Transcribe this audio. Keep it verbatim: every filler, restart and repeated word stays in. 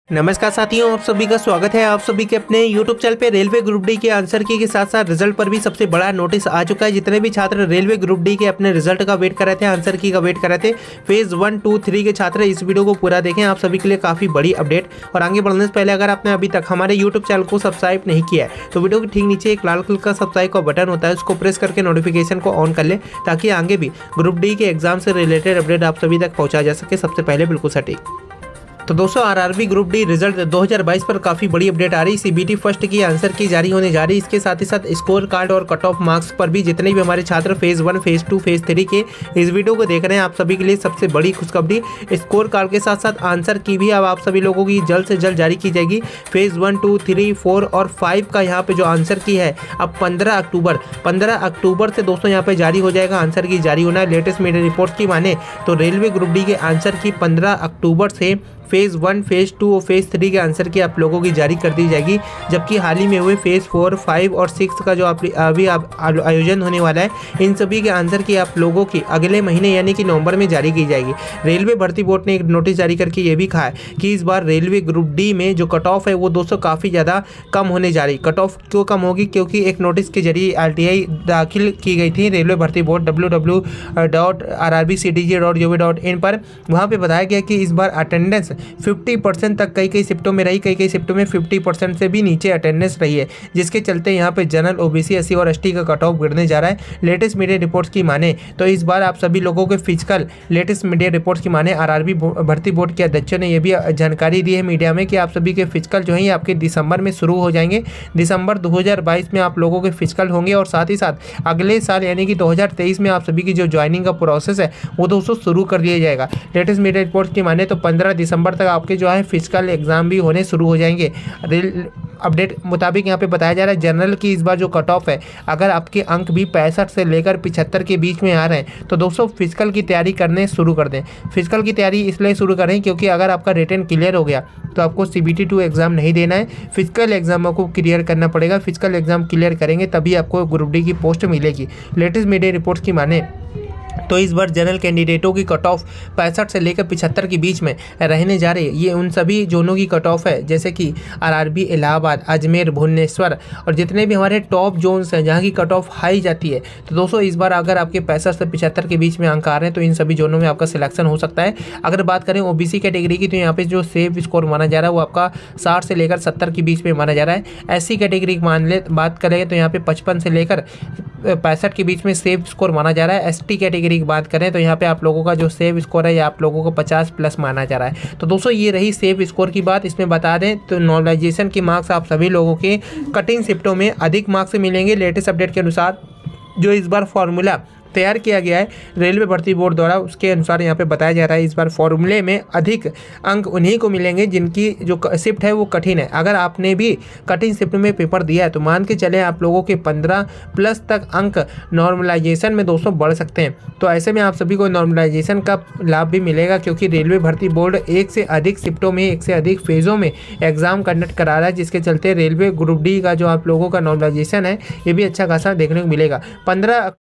नमस्कार साथियों, आप सभी का स्वागत है आप सभी के अपने YouTube चैनल पे। रेलवे ग्रुप डी के आंसर की के साथ साथ रिजल्ट पर भी सबसे बड़ा नोटिस आ चुका है। जितने भी छात्र रेलवे ग्रुप डी के अपने रिजल्ट का वेट कर रहे थे, आंसर की का वेट कर रहे थे, फेज वन टू थ्री के छात्र इस वीडियो को पूरा देखें, आप सभी के लिए काफ़ी बड़ी अपडेट। और आगे बढ़ने से पहले अगर आपने अभी तक हमारे यूट्यूब चैनल को सब्सक्राइब नहीं किया है तो वीडियो के ठीक नीचे एक लाल कलर का सब्सक्राइब का बटन होता है, उसको प्रेस करके नोटिफिकेशन को ऑन कर ले ताकि आगे भी ग्रुप डी के एग्जाम से रिलेटेड अपडेट आप सभी तक पहुँचा जा सके सबसे पहले बिल्कुल सटीक। तो दोस्तों, आरआरबी ग्रुप डी रिजल्ट दो हज़ार बाईस पर काफ़ी बड़ी अपडेट आ रही। सीबीटी फर्स्ट की आंसर की जारी होने जा रही। इसके साथ ही साथ स्कोर कार्ड और कट ऑफ मार्क्स पर भी जितने भी हमारे छात्र phase one phase two phase three के इस वीडियो को देख रहे हैं, आप सभी के लिए सबसे बड़ी खुशखबरी। स्कोर कार्ड के साथ साथ आंसर की भी अब आप सभी लोगों की जल्द से जल्द जारी की जाएगी। Phase one two three four और फाइव का यहाँ पे जो आंसर की है अब पंद्रह अक्टूबर पंद्रह अक्टूबर से दोस्तों यहाँ पे जारी हो जाएगा। आंसर की जारी होना है। लेटेस्ट मीडिया रिपोर्ट की माने तो रेलवे ग्रुप डी के आंसर की पंद्रह अक्टूबर से फेज़ वन फेज़ टू और फेज़ थ्री के आंसर की आप लोगों की जारी कर दी जाएगी। जबकि हाल ही में हुए फेज़ फोर फाइव और सिक्स का जो आप अभी आप आयोजन होने वाला है, इन सभी के आंसर की आप लोगों की अगले महीने यानी कि नवंबर में जारी की जाएगी। रेलवे भर्ती बोर्ड ने एक नोटिस जारी करके ये भी कहा है कि इस बार रेलवे ग्रुप डी में जो कट ऑफ है वो दोस्तों काफ़ी ज़्यादा कम होने जा रही। कट ऑफ क्यों कम होगी? क्योंकि एक नोटिस के जरिए आर टी आई दाखिल की गई थी रेलवे भर्ती board W W dot R R B C T G dot G O V dot in पर। वहाँ पर बताया गया कि इस बार अटेंडेंस फिफ्टी परसेंट तक कई कई शिफ्टों में रही, कई कई शिफ्टों में फिफ्टी परसेंट से भी नीचे अटेंडेंस रही है, जिसके चलते यहाँ पे जनरल, ओबीसी, एससी और एसटी का कट ऑफ गिरने जा रहा है। लेटेस्ट मीडिया रिपोर्ट्स की माने तो इस बार आप सभी लोगों के फिजिकल लेटेस्ट मीडिया रिपोर्ट्स की माने आरआरबी भर्ती बोर्ड के अध्यक्षों ने यह भी जानकारी दी है मीडिया में कि आप सभी के फिजिकल जो है आपके दिसंबर में शुरू हो जाएंगे। दिसंबर दो हज़ार बाईस में आप लोगों के फिजिकल होंगे और साथ ही साथ अगले साल यानी कि दो हज़ार तेईस में आप सभी की जो ज्वाइनिंग का प्रोसेस है वो दोस्तों शुरू कर दिया जाएगा। लेटेस्ट मीडिया रिपोर्ट्स की माने तो पंद्रह दिसंबर तक आपके जो है फिजिकल एग्जाम भी होने शुरू हो जाएंगे। रेल अपडेट मुताबिक यहाँ पे बताया जा रहा है जनरल की इस बार जो कट ऑफ है, अगर आपके अंक भी पैंसठ से लेकर पिछहत्तर के बीच में आ रहे हैं तो दोस्तों फिजिकल की तैयारी करने शुरू कर दें। फिजिकल की तैयारी इसलिए शुरू करें क्योंकि अगर आपका रिटन क्लियर हो गया तो आपको सीबीटी टू एग्जाम नहीं देना है, फिजिकल एग्जाम को क्लियर करना पड़ेगा। फिजिकल एग्जाम क्लियर करेंगे तभी आपको ग्रुप डी की पोस्ट मिलेगी। लेटेस्ट मीडिया रिपोर्ट्स की माने तो इस बार जनरल कैंडिडेटों की कट ऑफ पैंसठ से लेकर पिछहत्तर के बीच में रहने जा रही है। ये उन सभी जोनों की कट ऑफ है जैसे कि आरआरबी, इलाहाबाद, अजमेर, भुवनेश्वर और जितने भी हमारे टॉप जोन्स हैं जहाँ की कट ऑफ हाई जाती है। तो दोस्तों इस बार अगर आपके पैंसठ से पिछहत्तर के बीच में अंक आ रहे हैं तो इन सभी जोनों में आपका सिलेक्शन हो सकता है। अगर बात करें ओबीसी कैटेगरी की तो यहाँ पे जो सेफ स्कोर माना जा रहा है वो आपका साठ से लेकर सत्तर के बीच में माना जा रहा है। एससी कैटेगरी की मान ले बात करें तो यहाँ पे पचपन से लेकर पैंसठ के बीच में सेफ स्कोर माना जा रहा है। एसटी कैटेगरी की बात करें तो यहाँ पे आप लोगों का जो सेव स्कोर है या आप लोगों को पचास प्लस माना जा रहा है। तो दोस्तों ये रही सेव स्कोर की बात। इसमें बता दें तो नॉर्मलाइजेशन की मार्क्स आप सभी लोगों के कटिंग शिफ्टों में अधिक मार्क्स मिलेंगे। लेटेस्ट अपडेट के अनुसार जो इस बार फॉर्मूला तैयार किया गया है रेलवे भर्ती बोर्ड द्वारा, उसके अनुसार यहाँ पे बताया जा रहा है इस बार फॉर्मूले में अधिक अंक उन्हीं को मिलेंगे जिनकी जो शिफ्ट है वो कठिन है। अगर आपने भी कठिन शिफ्ट में पेपर दिया है तो मान के चले आप लोगों के पंद्रह प्लस तक अंक नॉर्मलाइजेशन में दोस्तों बढ़ सकते हैं। तो ऐसे में आप सभी को नॉर्मलाइजेशन का लाभ भी मिलेगा क्योंकि रेलवे भर्ती बोर्ड एक से अधिक शिफ्टों में एक से अधिक फेज़ों में एग्जाम कंडक्ट करा रहा है, जिसके चलते रेलवे ग्रुप डी का जो आप लोगों का नॉर्मलाइजेशन है ये भी अच्छा खासा देखने को मिलेगा। पंद्रह